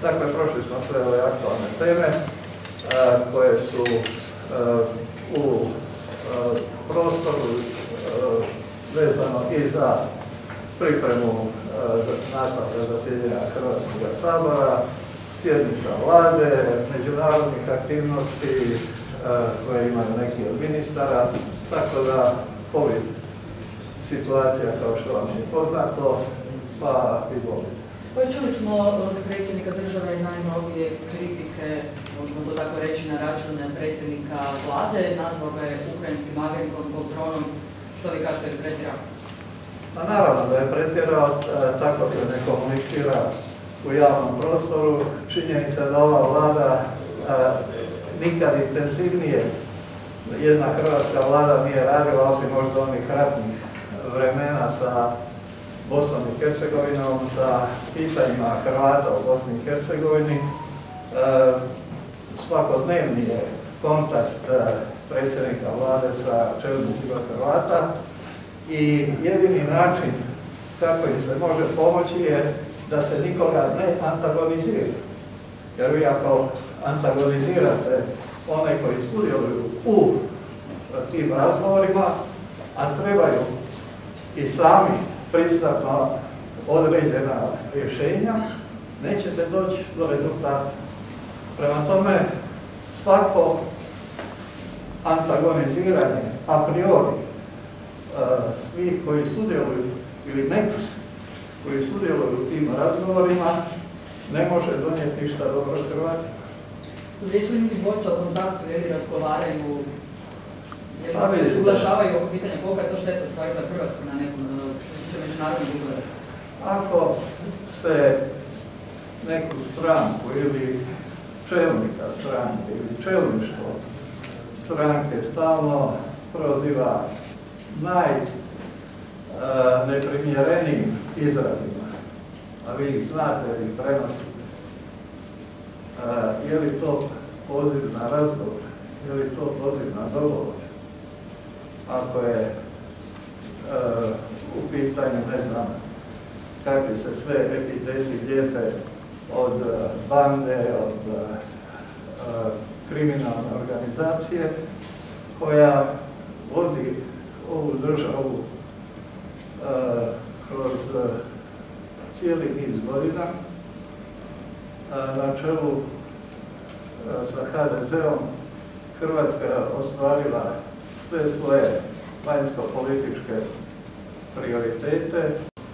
Dakle, prošli smo sve ove aktualne teme koje su u prostoru vezano i za pripremu nastavka zasjedanja Hrvatskog sabora, sjednica vlade, međunarodnih aktivnosti koje imaju neki od ministara, tako da COVID situacija kao što vam je poznato, pa izvolite. Čuli smo od predsjednika države najnovije kritike, možemo to tako reći, na račun predsjednika vlade, nazvao ga je ukrajinskim agentom, poltronom. Što vi kažete, je pretjerao? Pa naravno da je pretjerao, tako se ne komunicira u javnom prostoru. Činjenica da ova vlada nikad intenzivnije jedna hrvatska vlada nije radila, osim možda onih ratnih vremena sa Bosnom i Hercegovinom, sa pitanjima Hrvata u Bosni i Hercegovini. Svakodnevni je kontakt predsjednika vlade sa čelnicima Hrvata i jedini način kako im se može pomoći je da se nikoga ne antagonizira. Jer vi ako antagonizirate one koji sudjeluju u tim razgovorima, a trebaju i sami pristati na određena rješenja, nećete doći do rezultata. Prema tome, svako antagoniziranje a priori svih koji sudjeluju ili neki koji sudjeluju u tim razgovorima ne može donijeti ništa dobro Hrvati. Gdje su ljudi dvojca u kontaktu ili razgovaraju, jer se uglašavaju oko pitanja koliko je to šteta u stvari za Hrvatsku na nekom međunarodnom ugledu? Ako se neku stranku ili čelnika stranke ili čelništvo stranke stalno proziva najneprimjerenijim izrazima, a vi ih znate, vi ih prenosite, je li to poziv na razgovor, je li to poziv na dogovor? Ako je u pitanju, ne znam, kakvi se sve epiteti lijepe od bande, od kriminalne organizacije koja vodi ovu državu kroz cijeli niz godina na čelu sa HDZ-om. Hrvatska je ostvarila sve svoje vanjsko-političke prioritete,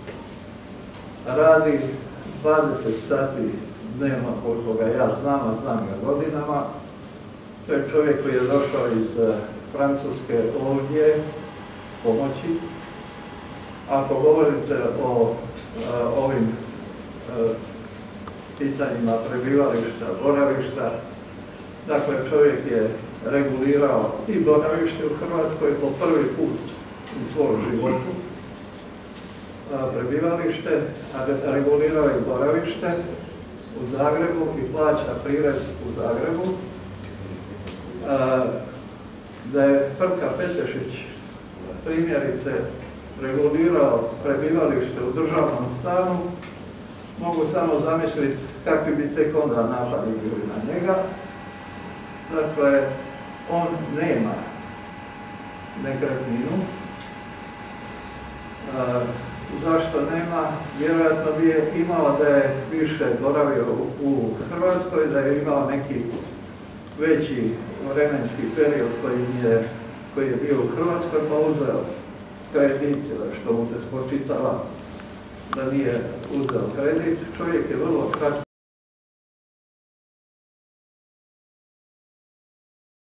radi 20 sati dnevno, koliko ga ja znam, a znam ga godinama. To je čovjek koji je došao iz Francuske ovdje pomoći. Ako govorite o ovim pitanjima prebivališta, boravišta, dakle čovjek je regulirao i boravište u Hrvatskoj po prvi put u svom životu, prebivalište, a regulirao je boravište u Zagrebu i plaća prirez u Zagrebu. Da je Frka Petešić primjerice regulirao prebivalište u državnom stanu, mogu samo zamisliti kakvi bi tek onda napadi bili na njega. Dakle, on nema nekretninu. Zašto nema? Vjerojatno bi je imao da je više boravio u Hrvatskoj, da je imao neki veći vremenski period koji je bio u Hrvatskoj, pa uzeo kredit, što mu se spočitava da nije uzeo kredit. Čovjek je vrlo kratko